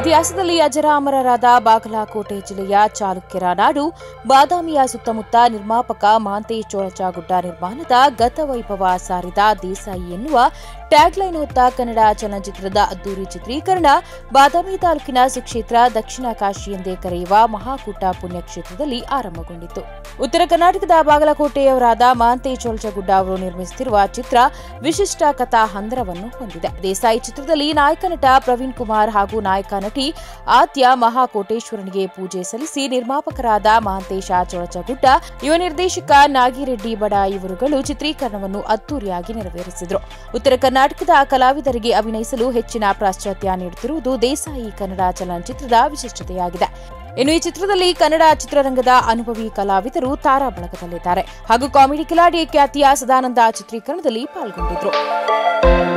ಇತಿಹಾಸದಲ್ಲಿ ಅಜರಾಮರರಾದ ಬಾಗಲಕೋಟೆ ಜಿಲ್ಲೆಯ ಚಾಲುಕ್ಯರ ನಾಡು ಬಾದಾಮಿಯ ಸುತ್ತಮುತ್ತ ನಿರ್ಮಾಪಕ ಮಹಾಂತೇಶ ಚೋಳಚಗುಡ್ಡ ನಿರ್ಮಾಣದ ಗತವೈಭವ ಸಾರಿದ ದೇಸಾಯಿ ಎನ್ನುವ ಟ್ಯಾಗ್ಲೈನ್ ಹೊತ್ತ ಕನ್ನಡ ಚಲನಚಿತ್ರದ ಅದ್ದೂರಿ ಚಿತ್ರೀಕರಣ ಬಾದಾಮಿ ತಾಲೂಕಿನ ಸುಕ್ಷೇತ್ರ ದಕ್ಷಿಣ ಕಾಶಿ ಎಂದೇ ಕರೆಯುವ ಮಹಾಕೂಟ ಪುಣ್ಯಕ್ಷೇತ್ರದಲ್ಲಿ ಆರಂಭಗೊಂಡಿತು. ಉತ್ತರ ಕರ್ನಾಟಕದ ಬಾಗಲಕೋಟೆಯವರಾದ ಮಹಾಂತೇಶ ಚೋಳಚಗುಡ್ಡ ಅವರು ನಿರ್ಮಿಸುತ್ತಿರುವ ಚಿತ್ರ ವಿಶಿಷ್ಟ ಕಥಾ ಹಂದರವನ್ನು ಹೊಂದಿದೆ. ದೇಸಾಯಿ ಚಿತ್ರದಲ್ಲಿ ನಾಯಕ ನಟ ಪ್ರವೀಣ್ ಕುಮಾರ್ ಹಾಗೂ ನಾಯಕ ನಟಿ ಆದ್ಯ ಮಹಾಕೋಟೇಶ್ವರನಿಗೆ ಪೂಜೆ ಸಲ್ಲಿಸಿ ನಿರ್ಮಾಪಕರಾದ ಮಹಾಂತೇಶ ಚೋಳಚಗುಡ್ಡ, ಯುವ ನಿರ್ದೇಶಕ ನಾಗಿರೆಡ್ಡಿ ಬಡ ಇವರುಗಳು ಚಿತ್ರೀಕರಣವನ್ನು ಅದ್ದೂರಿಯಾಗಿ ನೆರವೇರಿಸಿದರು. ಉತ್ತರ ಕರ್ನಾಟಕದ ಕಲಾವಿದರಿಗೆ ಅಭಿನಯಿಸಲು ಹೆಚ್ಚಿನ ಪ್ರಾಶಸ್ತ್ಯ ನೀಡುತ್ತಿರುವುದು ದೇಸಾಯಿ ಕನ್ನಡ ಚಲನಚಿತ್ರದ ವಿಶಿಷ್ಟತೆಯಾಗಿದೆ. ಇನ್ನು ಈ ಚಿತ್ರದಲ್ಲಿ ಕನ್ನಡ ಚಿತ್ರರಂಗದ ಅನುಭವಿ ಕಲಾವಿದರು ತಾರಾ ಬಳಗದಲ್ಲಿದ್ದಾರೆ ಹಾಗೂ ಕಾಮಿಡಿ ಕಿಲಾಡಿ ಖ್ಯಾತಿಯ ಸದಾನಂದ ಚಿತ್ರೀಕರಣದಲ್ಲಿ ಪಾಲ್ಗೊಂಡಿದ್ದರು.